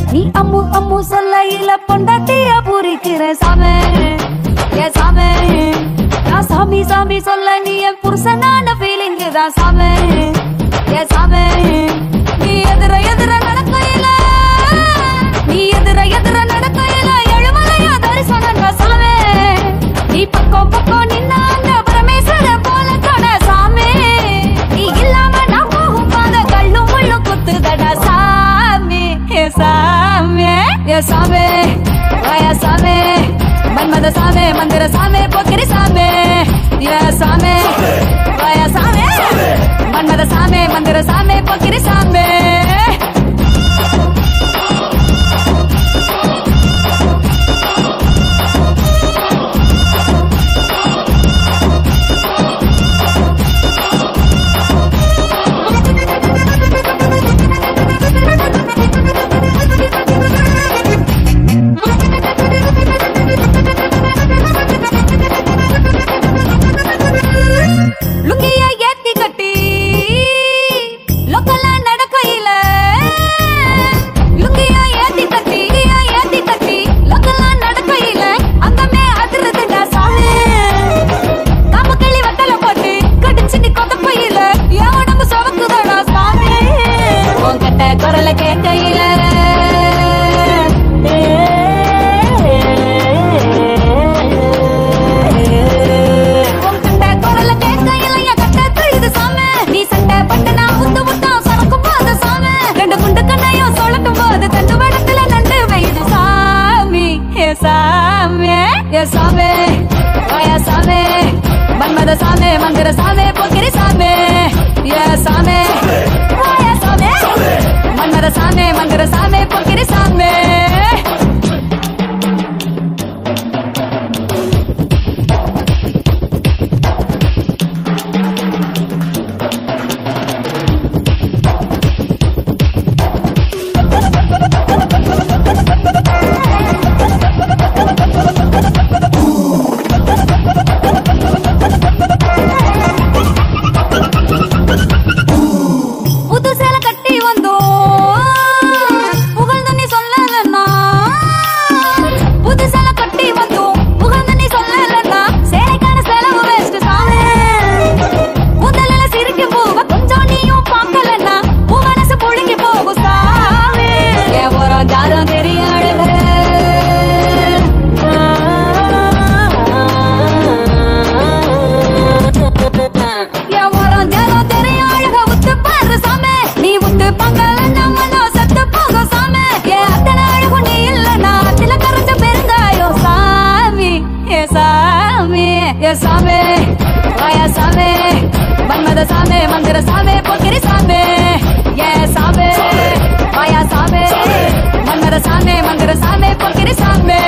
நீ அம்மு அம்மு சொல்ல இல்ல பொண்டாட்டிய பூரிக்கிற சாமே ஏ சாமே நான் சாமி சாமி சொல்ல நீ என் புருஷனான ஃபீலிங் தான் சாமே ஏ சாமே நீ எதிர எதிர நடக்கையில நீ எதிர எதிர நடக்கையில எழுமலையா தரிசனம் சாமே நீ பக்கம் பக்கம் நின்ன அந்த பரமேஸ்வர போல தொட சாமே நீ இல்லாம நான் போகும் பாத கல்லும் முள்ளும் குத்துதடா சாமி ஏ சாமி ஏ சாமி வாயா சாமி மன்மத சாமி மந்திர சாமி பொக்கிரி சாமி ஏ சாமி வாயா சாமி மன்மத சாமி மந்திர சாமி பொக்கிரி சாமி மன்மத சாமி மந்திர சாமி பொக்கிரி சாமி ஏ சாமி வாயா சாமி மன்மத சாமி மந்திர சாமி பொக்கிரி சாமி சாமி வாயா சாமி மன்மத சாமி மந்திர சாமி பொக்கிரி சாமி ஏ சாமி வாயா சாமி மன்மத சாமி மந்திர சாமி பொக்கிரி சாமி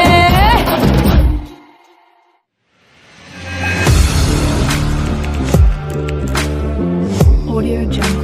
Audio Jungle.